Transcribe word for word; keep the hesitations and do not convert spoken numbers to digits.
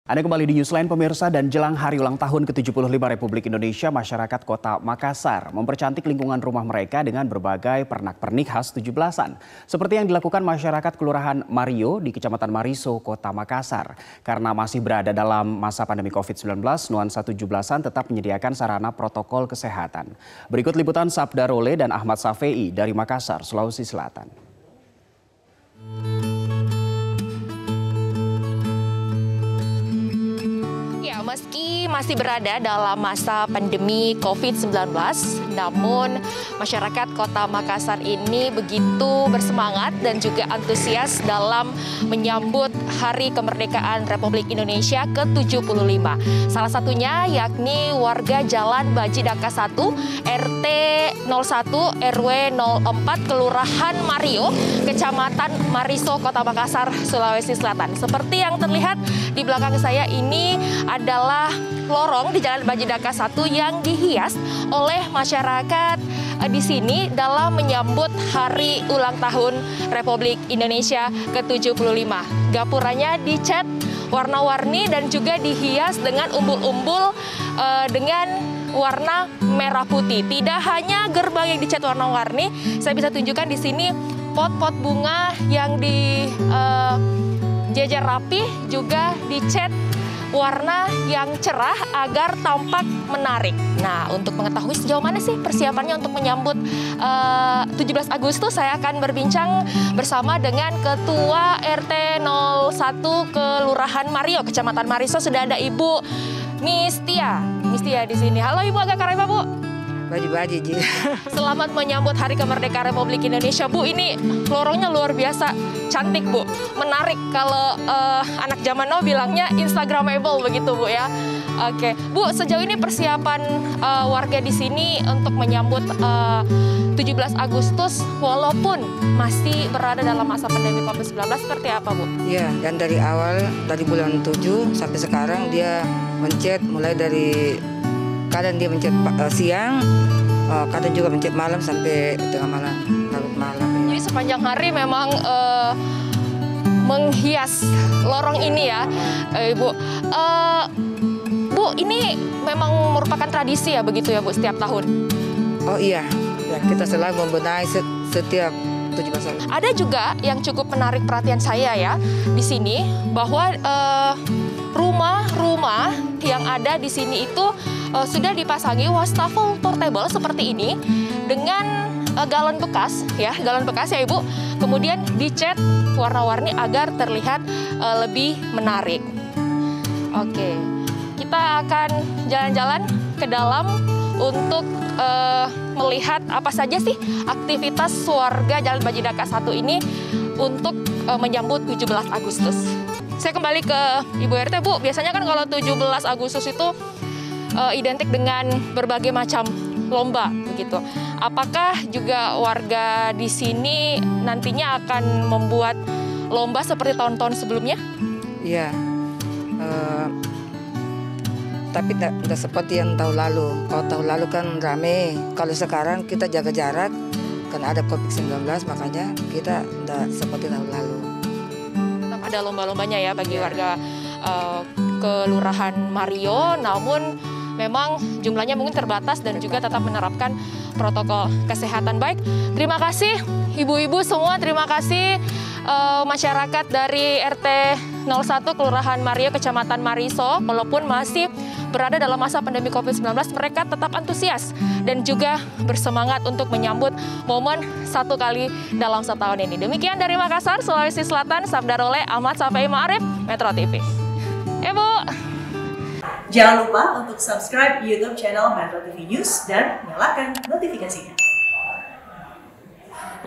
Anda kembali di Newsline pemirsa, dan jelang hari ulang tahun ke tujuh puluh lima Republik Indonesia, masyarakat Kota Makassar mempercantik lingkungan rumah mereka dengan berbagai pernak-pernik khas tujuh belasan. Seperti yang dilakukan masyarakat Kelurahan Mario di Kecamatan Mariso, Kota Makassar. Karena masih berada dalam masa pandemi covid sembilan belas, nuansa tujuh belasan tetap menyediakan sarana protokol kesehatan. Berikut liputan Sabda Role dan Ahmad Safei dari Makassar, Sulawesi Selatan. Meski masih berada dalam masa pandemi covid sembilan belas, namun masyarakat Kota Makassar ini begitu bersemangat dan juga antusias dalam menyambut Hari Kemerdekaan Republik Indonesia ke tujuh puluh lima. Salah satunya yakni warga Jalan Bajidaka satu, R T nol satu R W nol empat, Kelurahan Mario, Kecamatan Mariso, Kota Makassar, Sulawesi Selatan. Seperti yang terlihat di belakang saya ini adalah adalah lorong di Jalan Bajidaka satu yang dihias oleh masyarakat di sini dalam menyambut Hari Ulang Tahun Republik Indonesia ke tujuh puluh lima. Gapuranya dicat warna-warni dan juga dihias dengan umbul-umbul uh, dengan warna merah putih. Tidak hanya gerbang yang dicat warna-warni, saya bisa tunjukkan di sini pot-pot bunga yang di uh, jajar rapi juga dicat warna yang cerah agar tampak menarik. Nah, untuk mengetahui sejauh mana sih persiapannya untuk menyambut uh, tujuh belas Agustus, saya akan berbincang bersama dengan Ketua R T nol satu Kelurahan Mario, Kecamatan Mariso. Sudah ada Ibu Mistia. Mistia di sini. Halo Ibu, agak kareba Bu. Baji-baji, Ji. Selamat menyambut Hari Kemerdekaan Republik Indonesia, Bu. Ini lorongnya luar biasa cantik, Bu. Menarik kalau uh, anak zaman now bilangnya Instagramable begitu, Bu ya. Oke, Bu, sejauh ini persiapan uh, warga di sini untuk menyambut uh, tujuh belas Agustus walaupun masih berada dalam masa pandemi covid sembilan belas seperti apa, Bu? Iya, dan dari awal dari bulan tujuh sampai sekarang dia mencet mulai dari kadang dia mencet uh, siang, uh, kadang juga mencet malam sampai tengah malam, larut malam. Jadi sepanjang hari memang uh, menghias lorong ini ya, uh, Ibu. Uh, Bu, ini memang merupakan tradisi ya begitu ya Bu, setiap tahun? Oh iya, ya, kita selalu membenahi setiap tujuh belas tahun. Ada juga yang cukup menarik perhatian saya ya di sini, bahwa rumah-rumah uh, yang ada di sini itu uh, sudah dipasangi wastafel portable seperti ini dengan uh, galon bekas ya, galon bekas ya Ibu. Kemudian dicat warna-warni agar terlihat uh, lebih menarik. Oke, kita akan jalan-jalan ke dalam untuk uh, melihat apa saja sih aktivitas warga Jalan Bajidaka satu ini untuk uh, menyambut tujuh belas Agustus. Saya kembali ke Ibu R T, Bu. Biasanya kan kalau tujuh belas Agustus itu uh, identik dengan berbagai macam lomba begitu. Apakah juga warga di sini nantinya akan membuat lomba seperti tahun-tahun sebelumnya? Iya. Uh, tapi tidak seperti yang tahun lalu. Kalau tahun lalu kan rame. Kalau sekarang kita jaga jarak karena ada covid sembilan belas, makanya kita tidak seperti tahun lalu. Tetap ada lomba-lombanya ya bagi warga uh, Kelurahan Mario, namun memang jumlahnya mungkin terbatas dan juga tetap menerapkan protokol kesehatan. Baik, terima kasih ibu-ibu semua, terima kasih uh, masyarakat dari R T nol satu Kelurahan Mario, Kecamatan Mariso. Walaupun masih berada dalam masa pandemi covid sembilan belas, mereka tetap antusias dan juga bersemangat untuk menyambut momen satu kali dalam setahun ini. Demikian dari Makassar, Sulawesi Selatan, Sabda Role, Ahmad Safei Ma'arif, Metro T V. Eh Bu. Jangan lupa untuk subscribe YouTube channel Metro T V News dan nyalakan notifikasinya.